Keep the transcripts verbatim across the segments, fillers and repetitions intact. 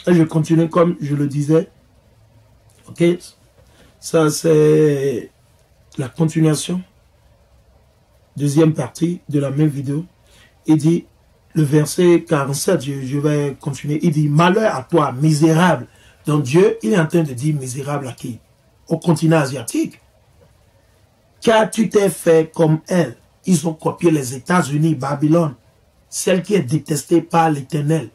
Et je continue comme je le disais. Ok. Ça, c'est la continuation. Deuxième partie de la même vidéo. Il dit, le verset quarante-sept, je, je vais continuer. Il dit, malheur à toi, misérable. Donc Dieu, il est en train de dire misérable à qui? Au continent asiatique. Car tu t'es fait comme elle. Ils ont copié les États-Unis, Babylone, celle qui est détestée par l'Éternel.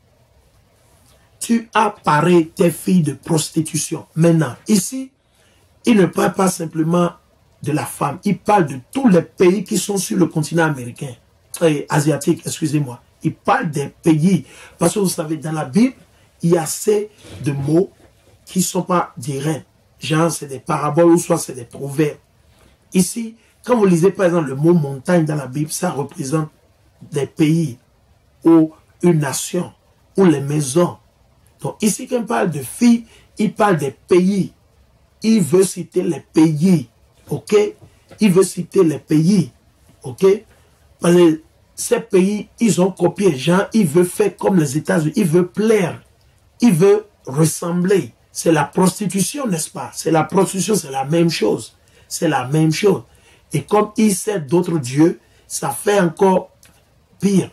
Tu as paré tes filles de prostitution. Maintenant, ici, il ne parle pas simplement de la femme. Il parle de tous les pays qui sont sur le continent américain, euh, asiatique, excusez-moi. Il parle des pays. Parce que vous savez, dans la Bible, il y a assez de mots qui ne sont pas directs. Genre, c'est des paraboles ou soit c'est des proverbes. Ici, quand vous lisez par exemple le mot montagne dans la Bible, ça représente des pays ou une nation ou les maisons. Donc ici, quand il parle de filles, il parle des pays. Il veut citer les pays. Ok? Il veut citer les pays. Ok? Parce que ces pays, ils ont copié. Jean, il veut faire comme les États-Unis. Il veut plaire. Il veut ressembler. C'est la prostitution, n'est-ce pas? C'est la prostitution, c'est la même chose. C'est la même chose. Et comme il sait d'autres dieux, ça fait encore pire.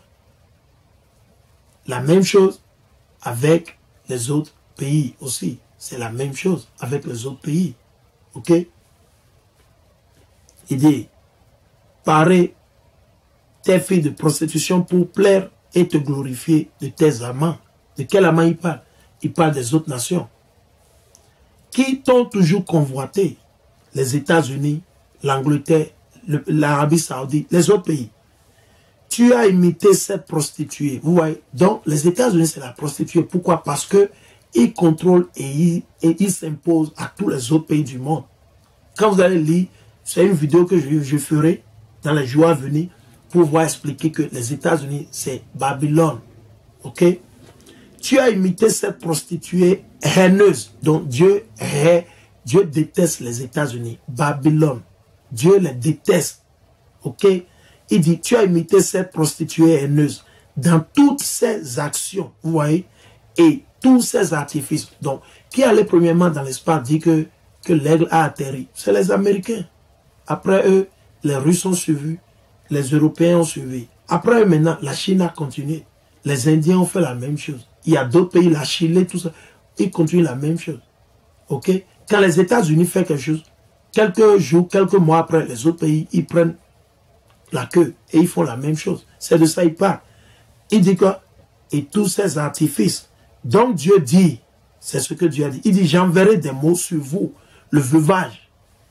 La même chose avec les autres pays aussi. C'est la même chose avec les autres pays. Ok? Il dit, parez tes filles de prostitution pour plaire et te glorifier de tes amants. De quel amant il parle? Il parle des autres nations. Qui t'ont toujours convoité? Les États-Unis, l'Angleterre, l'Arabie Saoudite, les autres pays. Tu as imité cette prostituée. Vous voyez? Donc, les États-Unis, c'est la prostituée. Pourquoi? Parce que ils contrôlent et ils et ils s'imposent à tous les autres pays du monde. Quand vous allez lire, c'est une vidéo que je, je ferai dans les jours à venir pour vous expliquer que les États-Unis, c'est Babylone. Ok? Tu as imité cette prostituée haineuse. Donc, Dieu hait, Dieu déteste les États-Unis. Babylone. Dieu les déteste. Ok? Il dit, tu as imité cette prostituée haineuse dans toutes ses actions. Vous voyez? Et tous ces artifices. Donc, qui allait premièrement dans l'espace dit que, que l'aigle a atterri? C'est les Américains. Après eux, les Russes ont suivi. Les Européens ont suivi. Après eux, maintenant, la Chine a continué. Les Indiens ont fait la même chose. Il y a d'autres pays, la Chine, tout ça. Ils continuent la même chose. Ok? Quand les États-Unis font quelque chose, quelques jours, quelques mois après, les autres pays, ils prennent la queue et ils font la même chose. C'est de ça qu'il parle. Il dit quoi? Et tous ces artifices. Donc Dieu dit, c'est ce que Dieu a dit. Il dit, j'enverrai des mots sur vous. Le veuvage.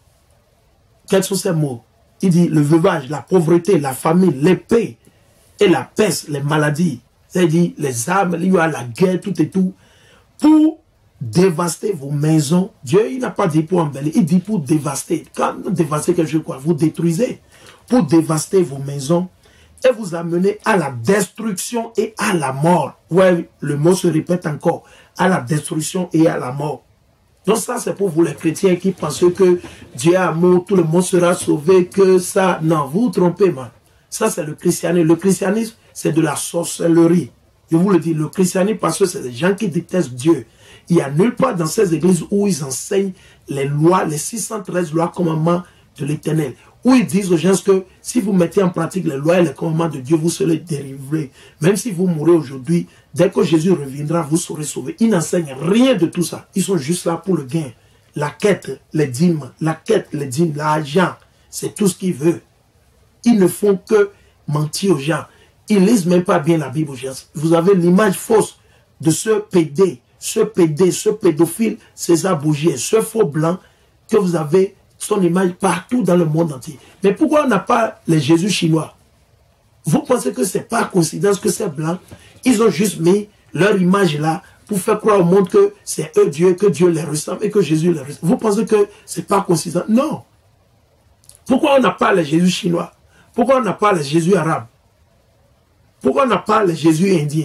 Quels sont ces mots? Il dit, le veuvage, la pauvreté, la famine, l'épée et la peste, les maladies. C'est-à-dire, les armes, il y a la guerre, tout et tout. Pour dévaster vos maisons. Dieu, il n'a pas dit pour embellir, il dit pour dévaster. Quand vous dévastez quelque chose, quoi, vous détruisez. Pour dévaster vos maisons et vous amener à la destruction et à la mort. Ouais, le mot se répète encore. À la destruction et à la mort. Donc ça, c'est pour vous les chrétiens qui pensent que Dieu est amour, tout le monde sera sauvé, que ça... Non, vous vous trompez, man. Ça, c'est le christianisme. Le christianisme, c'est de la sorcellerie. Je vous le dis, le christianisme, parce que c'est des gens qui détestent Dieu. Il n'y a nulle part dans ces églises où ils enseignent les lois, les six cent treize lois, commandements de l'Éternel. Où ils disent aux gens que si vous mettez en pratique les lois et les commandements de Dieu, vous serez délivrés. Même si vous mourrez aujourd'hui, dès que Jésus reviendra, vous serez sauvés. Ils n'enseignent rien de tout ça. Ils sont juste là pour le gain. La quête, les dîmes, la quête, les dîmes, l'argent, c'est tout ce qu'ils veulent. Ils ne font que mentir aux gens. Ils ne lisent même pas bien la Bible aux gens. Vous avez l'image fausse de ce pédé, ce pédé, ce pédophile, César Bougier, ce faux blanc que vous avez son image partout dans le monde entier. Mais pourquoi on n'a pas les Jésus chinois? Vous pensez que ce n'est pas coïncidence que ces blancs, ils ont juste mis leur image là pour faire croire au monde que c'est eux Dieu, que Dieu les ressemble et que Jésus les ressemble. Vous pensez que ce n'est pas coïncidence? Non. Pourquoi on n'a pas les Jésus chinois? Pourquoi on n'a pas les Jésus arabes? Pourquoi on n'a pas les Jésus indiens?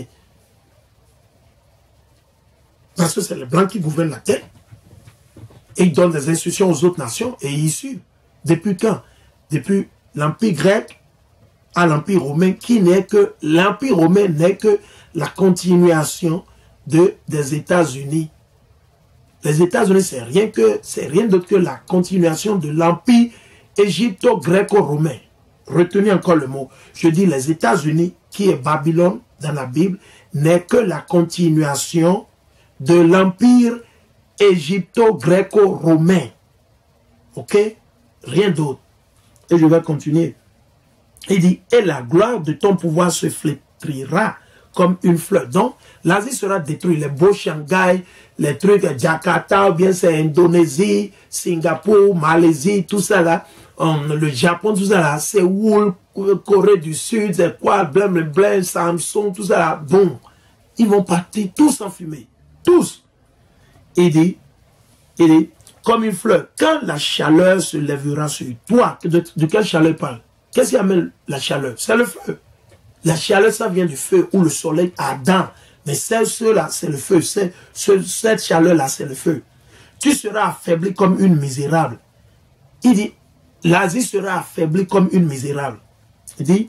Parce que c'est les blancs qui gouvernent la terre. Et ils donnent des instructions aux autres nations et ils suivent. Depuis quand? Depuis l'Empire grec à l'Empire romain, qui n'est que l'Empire romain n'est que la continuation de, des États-Unis. Les États-Unis, c'est rien que, c'est rien d'autre que la continuation de l'empire égypto-gréco-romain. Retenez encore le mot. Je dis les États-Unis, qui est Babylone dans la Bible, n'est que la continuation de l'empire égypto-gréco-romain. Ok? Rien d'autre. Et je vais continuer. Il dit, et la gloire de ton pouvoir se flétrira comme une fleur. Donc, l'Asie sera détruite. Les beaux Shanghai, les trucs Jakarta, ou bien c'est Indonésie, Singapour, Malaisie, tout ça là, um, le Japon, tout ça là, Séoul, Corée du Sud, c'est quoi, blême, blême, Samsung, tout ça là, bon, ils vont partir tous en fumée. Tous. Il dit, il dit, comme une fleur, quand la chaleur se lèvera sur toi, de, de quelle chaleur il parle? Qu'est-ce qui amène la chaleur? C'est le feu. La chaleur, ça vient du feu où le soleil ardent. Mais celle-là, c'est le feu. Ce, cette chaleur-là, c'est le feu. Tu seras affaibli comme une misérable. Il dit, l'Asie sera affaiblie comme une misérable. Il dit,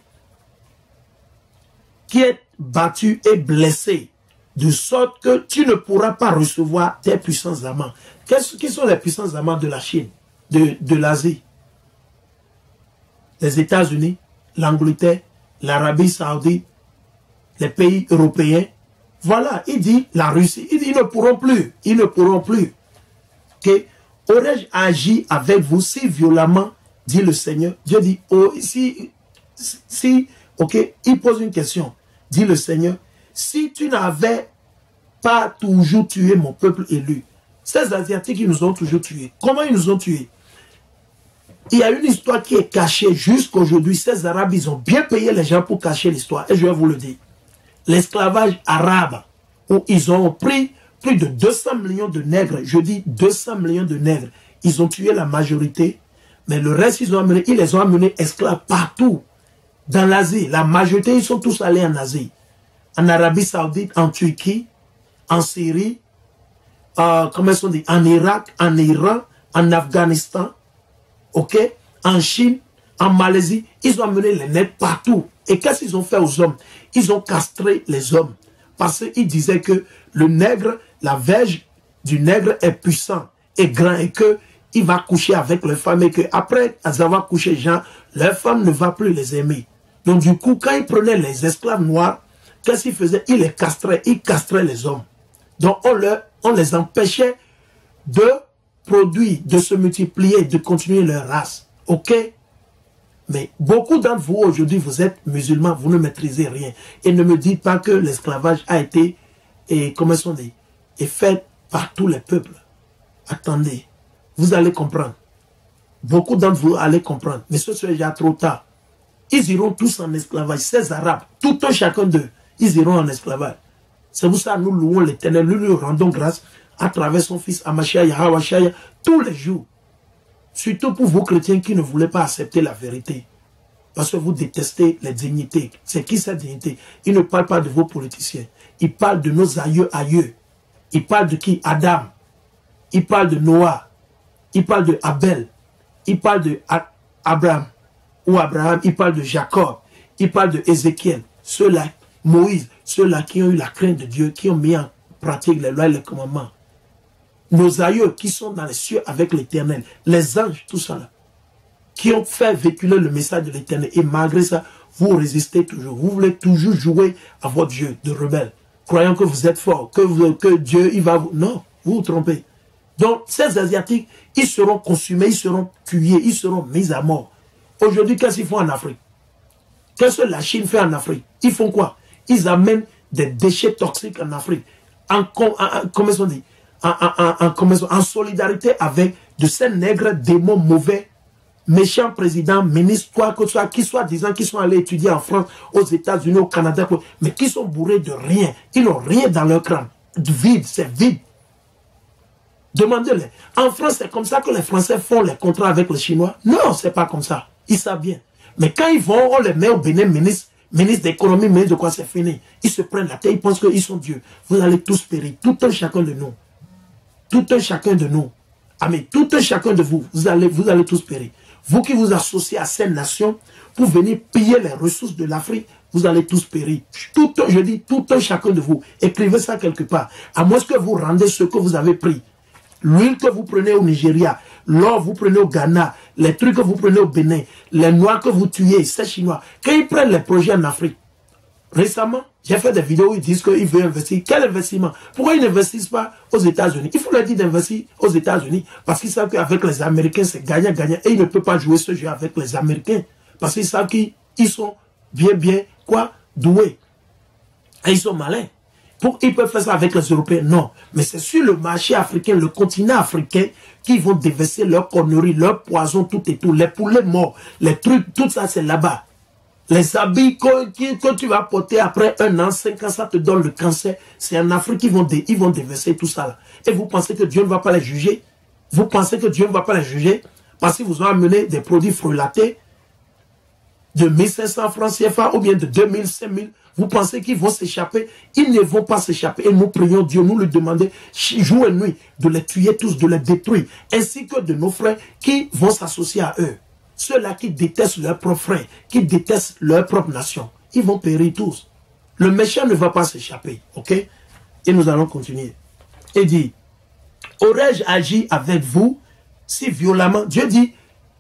qui est battu et blessé, de sorte que tu ne pourras pas recevoir tes puissants amants. Qui sont les puissants amants de la Chine, de, de l'Asie? Les États-Unis, l'Angleterre, l'Arabie Saoudite, les pays européens. Voilà, il dit la Russie. Il dit, ils ne pourront plus. Ils ne pourront plus. Que aurais-je agi avec vous si violemment, dit le Seigneur? Dieu dit, oh, si, si, ok, il pose une question. Dit le Seigneur, si tu n'avais pas toujours tué mon peuple élu, ces Asiatiques, ils nous ont toujours tués. Comment ils nous ont tués? Il y a une histoire qui est cachée jusqu'à aujourd'hui. Ces Arabes, ils ont bien payé les gens pour cacher l'histoire. Et je vais vous le dire. L'esclavage arabe, où ils ont pris plus de deux cents millions de nègres. Je dis deux cents millions de nègres. Ils ont tué la majorité. Mais le reste, ils, ont amené, ils les ont amenés esclaves partout. Dans l'Asie. La majorité, ils sont tous allés en Asie. En Arabie Saoudite, en Turquie, en Syrie, euh, comment ils sont dit, en Irak, en Iran, en Afghanistan. Ok, en Chine, en Malaisie, ils ont amené les nègres partout. Et qu'est-ce qu'ils ont fait aux hommes? Ils ont castré les hommes. Parce qu'ils disaient que le nègre, la verge du nègre est puissant et grand et qu'il va coucher avec les femmes et qu'après avoir couché les gens, leur femme ne va plus les aimer. Donc du coup, quand ils prenaient les esclaves noirs, qu'est-ce qu'ils faisaient? Ils les castraient, ils castraient les hommes. Donc on, leur, on les empêchait de produire, de se multiplier, de continuer leur race. Ok? Mais beaucoup d'entre vous aujourd'hui, vous êtes musulmans, vous ne maîtrisez rien. Et ne me dites pas que l'esclavage a été, et comment sont dit, est fait par tous les peuples. Attendez, vous allez comprendre. Beaucoup d'entre vous allez comprendre. Mais ce serait déjà trop tard. Ils iront tous en esclavage. Ces Arabes, tout un chacun d'eux, ils iront en esclavage. C'est pour ça que nous louons l'Éternel, nous lui rendons grâce à travers son fils Amashia Yahweh Shaya tous les jours. Surtout pour vous chrétiens qui ne voulez pas accepter la vérité. Parce que vous détestez les dignités. C'est qui cette dignité? Il ne parle pas de vos politiciens. Il parle de nos aïeux aïeux. Il parle de qui? Adam. Il parle de Noah. Il parle de Abel. Il parle de Abraham. Ou Abraham. Il parle de Jacob. Il parle de Ézéchiel. Ceux-là, Moïse. Ceux-là qui ont eu la crainte de Dieu, qui ont mis en pratique les lois et les commandements. Nos aïeux qui sont dans les cieux avec l'Éternel, les anges, tout ça là, qui ont fait véhiculer le message de l'Éternel. Et malgré ça, vous résistez toujours. Vous voulez toujours jouer à votre Dieu de rebelle, croyant que vous êtes fort, que, vous, que Dieu, il va vous... Non, vous vous trompez. Donc, ces Asiatiques, ils seront consumés, ils seront tués, ils seront mis à mort. Aujourd'hui, qu'est-ce qu'ils font en Afrique? Qu'est-ce que la Chine fait en Afrique? Ils font quoi? Ils amènent des déchets toxiques en Afrique. En, en, en, comment on dit? En, en, en, en, en solidarité avec de ces nègres démons mauvais, méchants présidents, ministres, quoi que ce soit, qui soient disant qu'ils sont allés étudier en France, aux États-Unis, au Canada, mais qui sont bourrés de rien. Ils n'ont rien dans leur crâne. Vide, c'est vide. Demandez-les. En France, c'est comme ça que les Français font les contrats avec les Chinois? Non, c'est pas comme ça. Ils savent bien. Mais quand ils vont, on les met au Bénin, ministre, ministre d'économie, ministre de quoi, c'est fini. Ils se prennent la tête, ils pensent qu'ils sont Dieu. Vous allez tous périr, tout un chacun de nous. Tout un chacun de nous. Ah mais tout un chacun de vous, vous allez, vous allez tous périr. Vous qui vous associez à ces nations pour venir piller les ressources de l'Afrique, vous allez tous périr. Tout, je dis, tout un chacun de vous. Écrivez ça quelque part. À moins que vous rendez ce que vous avez pris. L'huile que vous prenez au Nigeria, l'or vous prenez au Ghana, les trucs que vous prenez au Bénin, les noirs que vous tuez, ces Chinois, quand ils prennent les projets en Afrique, récemment, j'ai fait des vidéos où ils disent qu'ils veulent investir. Quel investissement? Pourquoi ils n'investissent pas aux États-Unis? Il faut leur dire d'investir aux États-Unis parce qu'ils savent qu'avec les Américains, c'est gagnant-gagnant. Et ils ne peuvent pas jouer ce jeu avec les Américains parce qu'ils savent qu'ils sont bien, bien, quoi, doués. Et ils sont malins. Pour, ils peuvent faire ça avec les Européens? Non. Mais c'est sur le marché africain, le continent africain, qu'ils vont déverser leurs conneries, leurs poisons, tout et tout. Les poulets morts, les trucs, tout ça, c'est là-bas. Les habits que, que tu vas porter après un an, cinq ans, ça te donne le cancer. C'est en Afrique qu'ils vont, dé, ils vont déverser tout ça là. Et vous pensez que Dieu ne va pas les juger? Vous pensez que Dieu ne va pas les juger? Parce qu'ils vous ont amené des produits frelatés de mille cinq cents francs C F A ou bien de deux mille, cinq mille. Vous pensez qu'ils vont s'échapper? Ils ne vont pas s'échapper. Et nous prions Dieu, nous lui demandons jour et nuit de les tuer tous, de les détruire. Ainsi que de nos frères qui vont s'associer à eux. Ceux-là qui détestent leurs propres frères, qui détestent leur propre nation, ils vont périr tous. Le méchant ne va pas s'échapper, ok? Et nous allons continuer. Il dit, aurais-je agi avec vous si violemment? Dieu dit,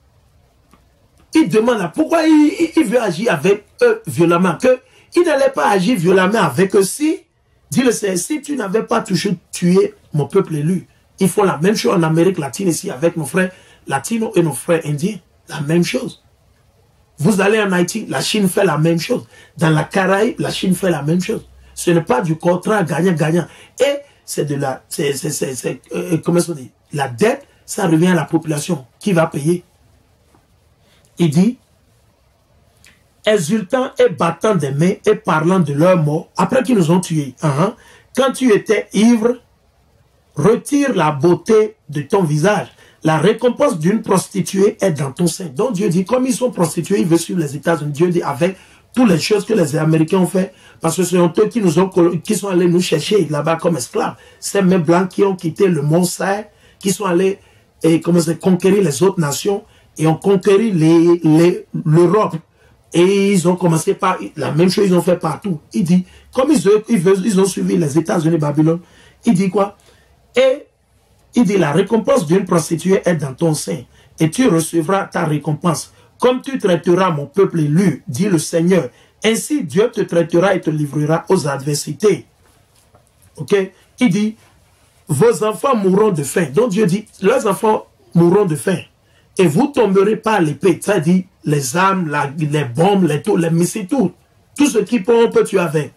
il demande là, pourquoi il, il, il veut agir avec eux violemment? Que il n'allait pas agir violemment avec eux si, dis-le, si tu n'avais pas toujours tué mon peuple élu. Ils font la même chose en Amérique latine ici avec nos frères latinos et nos frères indiens. La même chose. Vous allez en Haïti, la Chine fait la même chose. Dans la Caraïbe, la Chine fait la même chose. Ce n'est pas du contrat gagnant-gagnant. Et c'est de la, c'est, c'est, c'est, c'est euh, comment on dit, la dette, ça revient à la population qui va payer. Il dit, exultant et battant des mains et parlant de leur mort, après qu'ils nous ont tués, uh-huh, quand tu étais ivre, retire la beauté de ton visage. La récompense d'une prostituée est dans ton sein. Donc Dieu dit, comme ils sont prostitués, ils veulent suivre les États-Unis. Dieu dit, avec toutes les choses que les Américains ont fait, parce que ce sont eux qui nous ont, qui sont allés nous chercher là-bas comme esclaves. Ces mêmes blancs qui ont quitté le Mont Sahel, qui sont allés et comment c'est, conquérir les autres nations et ont conquéri les, les, l'Europe. Et ils ont commencé par la même chose, ils ont fait partout. Il dit, comme ils, ils, veulent, ils ont suivi les États-Unis, Babylone, il dit quoi? Et il dit, la récompense d'une prostituée est dans ton sein, et tu recevras ta récompense. Comme tu traiteras mon peuple élu, dit le Seigneur, ainsi Dieu te traitera et te livrera aux adversités. Ok? Il dit, vos enfants mourront de faim. Donc Dieu dit, leurs enfants mourront de faim. Et vous tomberez par l'épée. C'est-à-dire, les armes, la, les bombes, les, tout, les missiles, tout. Tout ce qui peut, peut tuer avec.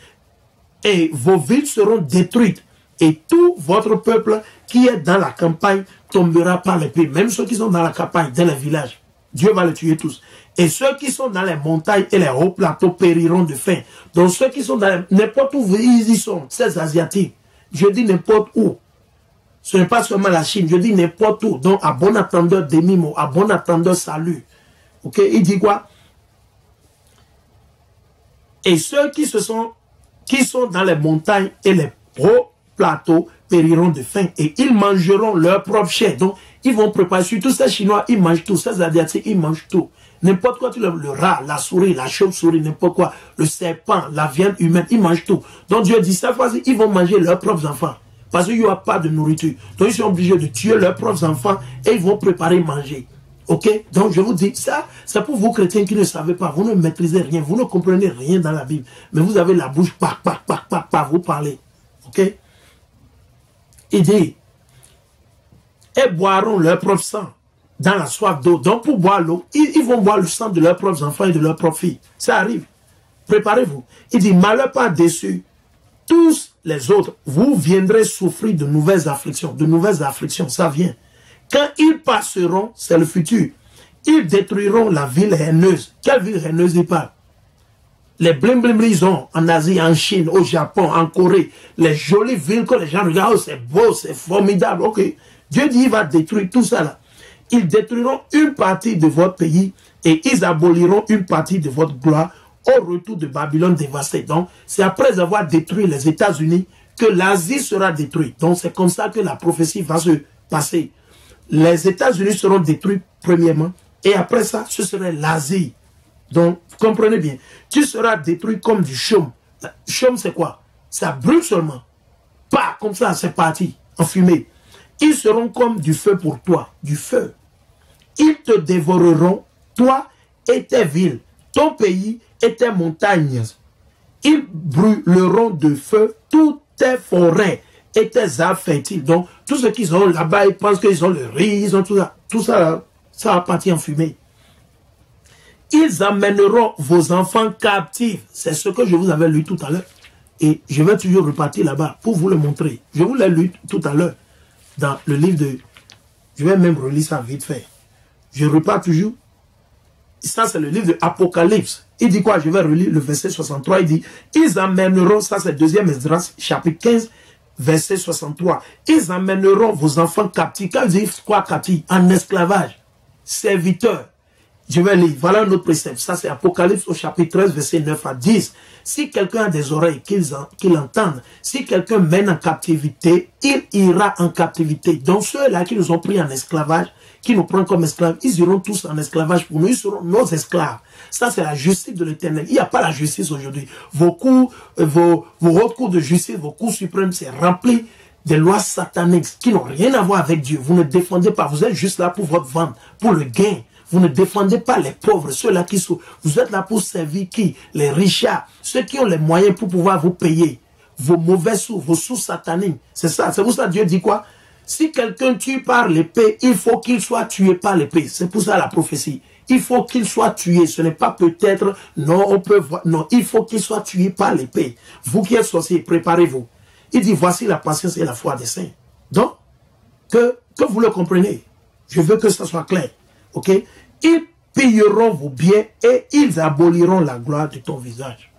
Et vos villes seront détruites. Et tout votre peuple qui est dans la campagne tombera par l'épée. Même ceux qui sont dans la campagne, dans les villages. Dieu va les tuer tous. Et ceux qui sont dans les montagnes et les hauts plateaux périront de faim. Donc ceux qui sont dans n'importe où ils y sont, ces Asiatiques. Je dis n'importe où. Ce n'est pas seulement la Chine, je dis n'importe où. Donc à bon attendeur demi-mot, à bon attendeur salut. Ok, il dit quoi? Et ceux qui se sont, qui sont dans les montagnes et les hauts plateaux périront de faim et ils mangeront leur propre chair. Donc, ils vont préparer, surtout ces Chinois, ils mangent tout, ces Asiatiques, ils mangent tout. N'importe quoi, tu le, le rat, la souris, la chauve-souris, n'importe quoi, le serpent, la viande humaine, ils mangent tout. Donc, Dieu dit, cette fois-ci, ils vont manger leurs propres enfants. Parce qu'il n'y aura pas de nourriture. Donc, ils sont obligés de tuer leurs propres enfants et ils vont préparer manger. Ok? Donc, je vous dis, ça, c'est pour vous chrétiens qui ne savez pas. Vous ne maîtrisez rien, vous ne comprenez rien dans la Bible. Mais vous avez la bouche, pac, pac, pac, pac, pac, vous parlez. Ok? Il dit, et boiront leur propre sang dans la soif d'eau. Donc pour boire l'eau, ils, ils vont boire le sang de leurs propres enfants et de leurs propres filles. Ça arrive. Préparez-vous. Il dit, malheur pas déçu. Tous les autres, vous viendrez souffrir de nouvelles afflictions. De nouvelles afflictions, ça vient. Quand ils passeront, c'est le futur. Ils détruiront la ville haineuse. Quelle ville haineuse ils parlent? Les blim blim ils ont en Asie, en Chine, au Japon, en Corée, les jolies villes que les gens regardent, oh, c'est beau, c'est formidable, ok. Dieu dit, il va détruire tout ça là. Ils détruiront une partie de votre pays et ils aboliront une partie de votre gloire au retour de Babylone dévastée. Donc, c'est après avoir détruit les États-Unis que l'Asie sera détruite. Donc, c'est comme ça que la prophétie va se passer. Les États-Unis seront détruits premièrement et après ça, ce serait l'Asie. Donc, comprenez bien. Tu seras détruit comme du chaume. Chaume, c'est quoi? Ça brûle seulement. Pas comme ça, c'est parti, en fumée. Ils seront comme du feu pour toi, du feu. Ils te dévoreront, toi et tes villes, ton pays et tes montagnes. Ils brûleront de feu toutes tes forêts et tes arbres fertiles. Donc, tous ceux qui sont là-bas, ils pensent qu'ils ont le riz, ils ont tout ça. Tout ça, ça va partir en fumée. Ils amèneront vos enfants captifs. C'est ce que je vous avais lu tout à l'heure. Et je vais toujours repartir là-bas pour vous le montrer. Je vous l'ai lu tout à l'heure dans le livre de... Je vais même relire ça vite fait. Je repars toujours. Ça, c'est le livre de Apocalypse. Il dit quoi? Je vais relire le verset soixante-trois. Il dit, ils amèneront, ça c'est deuxième Esdras, chapitre quinze, verset soixante-trois. Ils amèneront vos enfants captifs. Quand ils disent quoi captifs? En esclavage. Serviteurs. Je vais lire. Voilà un autre précepte. Ça, c'est Apocalypse au chapitre treize, verset neuf à dix. Si quelqu'un a des oreilles, qu'il qu'il entende. Si quelqu'un mène en captivité, il ira en captivité. Donc, ceux-là qui nous ont pris en esclavage, qui nous prennent comme esclaves, ils iront tous en esclavage pour nous. Ils seront nos esclaves. Ça, c'est la justice de l'Éternel. Il n'y a pas la justice aujourd'hui. Vos cours, vos, vos hautes cours de justice, vos cours suprêmes, c'est rempli des lois sataniques qui n'ont rien à voir avec Dieu. Vous ne défendez pas. Vous êtes juste là pour votre vente, pour le gain. Vous ne défendez pas les pauvres, ceux-là qui sont... Vous êtes là pour servir qui? Les richards, ceux qui ont les moyens pour pouvoir vous payer. Vos mauvais sous, vos sous sataniques. C'est ça. C'est pour ça que Dieu dit quoi? Si quelqu'un tue par l'épée, il faut qu'il soit tué par l'épée. C'est pour ça la prophétie. Il faut qu'il soit tué. Ce n'est pas peut-être, non, on peut voir. Non, il faut qu'il soit tué par l'épée. Vous qui êtes sorciers, préparez-vous. Il dit, voici la patience et la foi des saints. Donc, que, que vous le compreniez. Je veux que ça soit clair. Ok? Ils pilleront vos biens et ils aboliront la gloire de ton visage.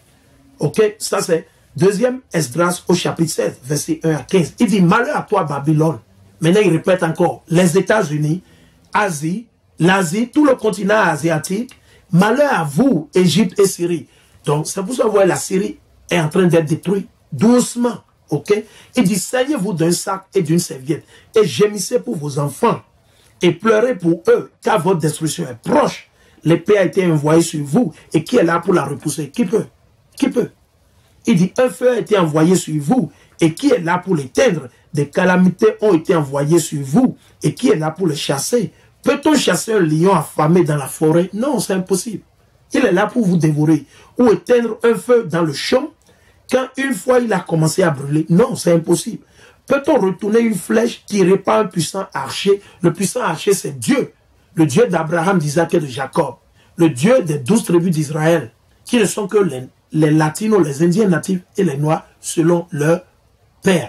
Ok? Ça c'est deuxième Esdras au chapitre seize, verset un à quinze. Il dit, malheur à toi Babylone. Maintenant il répète encore, les États-Unis, Asie, l'Asie, tout le continent asiatique, malheur à vous, Égypte et Syrie. Donc c'est pour ça que vous voyez la Syrie est en train d'être détruite doucement. Ok? Il dit, saignez-vous d'un sac et d'une serviette et gémissez pour vos enfants. Et pleurez pour eux, car votre destruction est proche. L'épée a été envoyée sur vous, et qui est là pour la repousser? Qui peut? Qui peut? Il dit, un feu a été envoyé sur vous, et qui est là pour l'éteindre? Des calamités ont été envoyées sur vous, et qui est là pour les chasser? Peut-on chasser un lion affamé dans la forêt? Non, c'est impossible. Il est là pour vous dévorer. Ou éteindre un feu dans le champ, quand une fois il a commencé à brûler? Non, c'est impossible. Peut-on retourner une flèche tirée par un puissant archer? Le puissant archer, c'est Dieu. Le Dieu d'Abraham, d'Isaac et de Jacob. Le Dieu des douze tribus d'Israël, qui ne sont que les, les latinos, les indiens natifs et les noirs, selon leur père.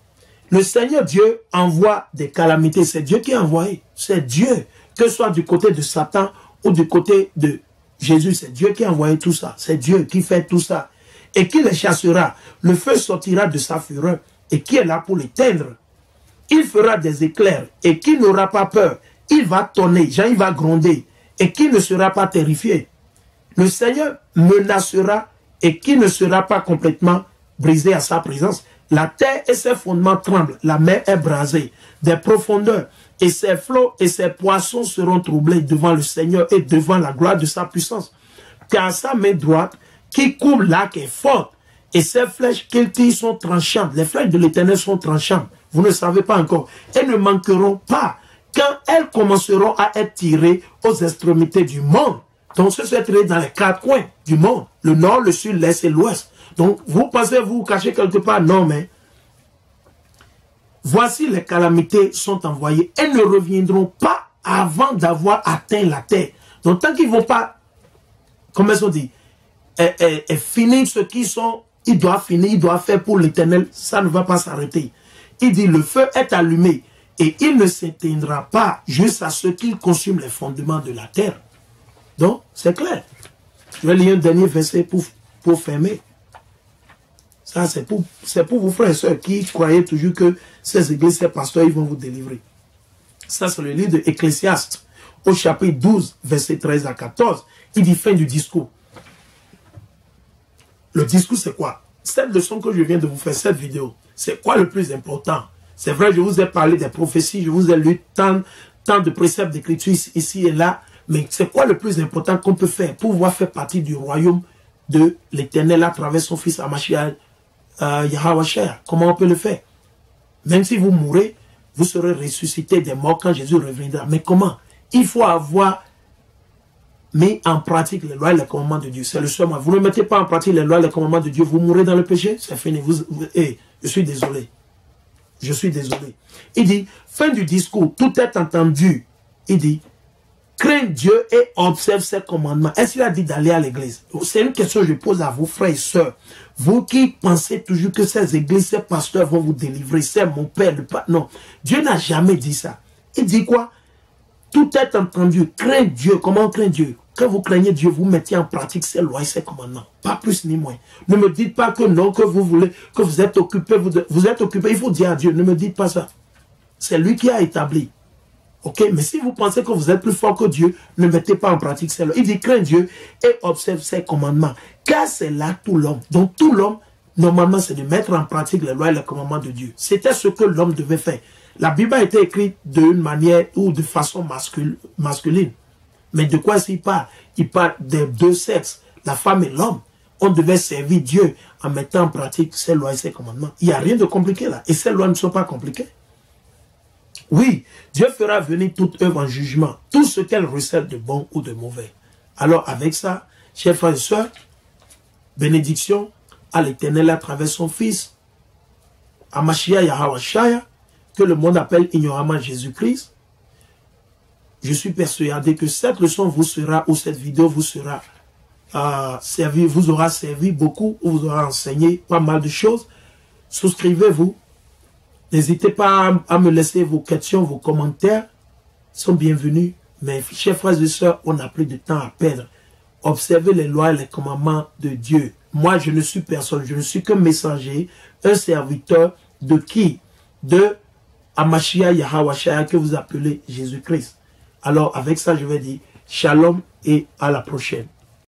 Le Seigneur Dieu envoie des calamités. C'est Dieu qui a envoyé. C'est Dieu. Que ce soit du côté de Satan ou du côté de Jésus, c'est Dieu qui a envoyé tout ça. C'est Dieu qui fait tout ça. Et qui les chassera. Le feu sortira de sa fureur. Et qui est là pour l'éteindre. Il fera des éclairs et qui n'aura pas peur. Il va tonner, Jean il va gronder et qui ne sera pas terrifié. Le Seigneur menacera et qui ne sera pas complètement brisé à sa présence. La terre et ses fondements tremblent, la mer est brasée des profondeurs et ses flots et ses poissons seront troublés devant le Seigneur et devant la gloire de sa puissance. Car sa main droite qui coupe l'arc est forte. Et ces flèches qu'il tire sont tranchantes. Les flèches de l'Éternel sont tranchantes. Vous ne savez pas encore. Elles ne manqueront pas quand elles commenceront à être tirées aux extrémités du monde. Donc, ce sont tirées dans les quatre coins du monde. Le nord, le sud, l'est et l'ouest. Donc, vous pensez vous cacher quelque part? Non, mais voici les calamités sont envoyées. Elles ne reviendront pas avant d'avoir atteint la terre. Donc, tant qu'ils ne vont pas, comment est-ce qu'on dit, et, et, et finir ce qui sont... Il doit finir, il doit faire pour l'Éternel, ça ne va pas s'arrêter. Il dit, le feu est allumé et il ne s'éteindra pas jusqu'à ce qu'il consume les fondements de la terre. Donc, c'est clair. Je vais lire un dernier verset pour, pour fermer. Ça, c'est pour, c'est pour vos frères et sœurs qui croyaient toujours que ces églises, ces pasteurs, ils vont vous délivrer. Ça, c'est le livre de Ecclésiaste, au chapitre douze, verset treize à quatorze. Il dit fin du discours. Le discours, c'est quoi? Cette leçon que je viens de vous faire, cette vidéo, c'est quoi le plus important? C'est vrai, je vous ai parlé des prophéties, je vous ai lu tant, tant de préceptes d'écriture ici et là, Mais c'est quoi le plus important qu'on peut faire pour pouvoir faire partie du royaume de l'Éternel à travers son fils Hamashiach euh, Yahweh Shai? Comment on peut le faire? Même si vous mourrez, vous serez ressuscité des morts quand Jésus reviendra. Mais comment? Il faut avoir mis en pratique les lois et les commandements de Dieu. C'est le seul moyen. Vous ne mettez pas en pratique les lois et les commandements de Dieu, vous mourrez dans le péché, c'est fini. Vous, vous, hey, je suis désolé. Je suis désolé. Il dit, fin du discours, tout est entendu. Il dit, crains Dieu et observe ses commandements. Est-ce qu'il a dit d'aller à l'église? C'est une question que je pose à vous, frères et sœurs. Vous qui pensez toujours que ces églises, ces pasteurs vont vous délivrer, c'est mon père, le père. Non, Dieu n'a jamais dit ça. Il dit quoi? Tout est entendu. Crains Dieu. Comment on craint Dieu? Quand vous craignez Dieu, vous mettez en pratique ses lois et ses commandements. Pas plus ni moins. Ne me dites pas que non, que vous voulez, que vous êtes occupé. Vous, vous êtes occupé. Il faut dire à Dieu. Ne me dites pas ça. C'est lui qui a établi. Ok? Mais si vous pensez que vous êtes plus fort que Dieu, ne mettez pas en pratique ses lois. Il dit, crains Dieu et observe ses commandements. Car c'est là tout l'homme. Donc tout l'homme, normalement, c'est de mettre en pratique les lois et les commandements de Dieu. C'était ce que l'homme devait faire. La Bible a été écrite d'une manière ou de façon mascul masculine. Mais de quoi il parle? Il parle des deux sexes, la femme et l'homme. On devait servir Dieu en mettant en pratique ses lois et ses commandements. Il n'y a rien de compliqué là. Et ces lois ne sont pas compliquées. Oui, Dieu fera venir toute œuvre en jugement, tout ce qu'elle recèle de bon ou de mauvais. Alors avec ça, chers frères et sœurs, bénédiction à l'Éternel à travers son Fils, Hamashiach Yahweh Shai, que le monde appelle ignoramment Jésus-Christ. Je suis persuadé que cette leçon vous sera, ou cette vidéo vous sera euh, servi, vous aura servi beaucoup, ou vous aura enseigné pas mal de choses. Souscrivez-vous. N'hésitez pas à, à me laisser vos questions, vos commentaires. Ils sont bienvenus. Mais chers frères et sœurs, on n'a plus de temps à perdre. Observez les lois et les commandements de Dieu. Moi, je ne suis personne. Je ne suis qu'un messager, un serviteur de qui? De Hamashiach Yahweh Shai, que vous appelez Jésus-Christ. Alors, avec ça, je vais dire shalom et à la prochaine.